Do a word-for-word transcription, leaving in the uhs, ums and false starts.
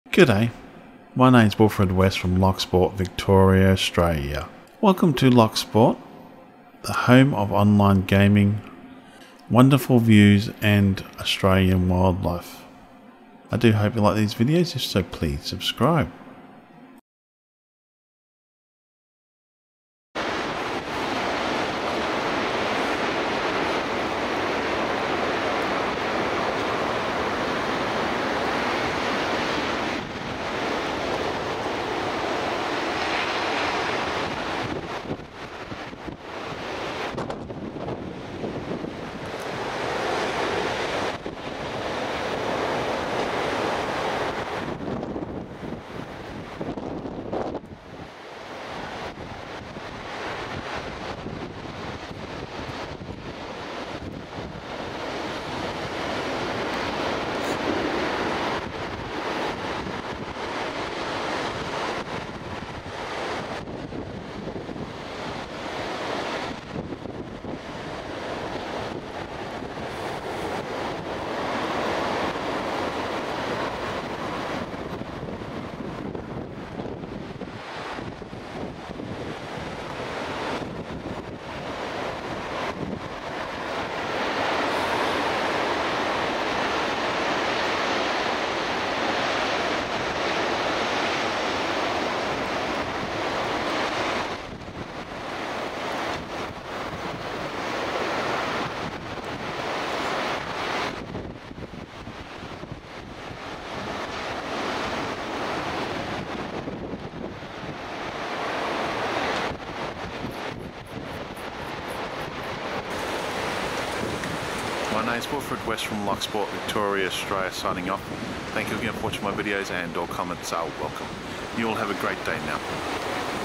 G'day, my name's Wilfred West from Loch Sport, Victoria, Australia. Welcome to Loch Sport, the home of online gaming, wonderful views and Australian wildlife. I do hope you like these videos, if so please subscribe. My name is Wilfred West from Loch Sport, Victoria, Australia, signing off. Thank you again for watching my videos, and all comments are welcome. You all have a great day now.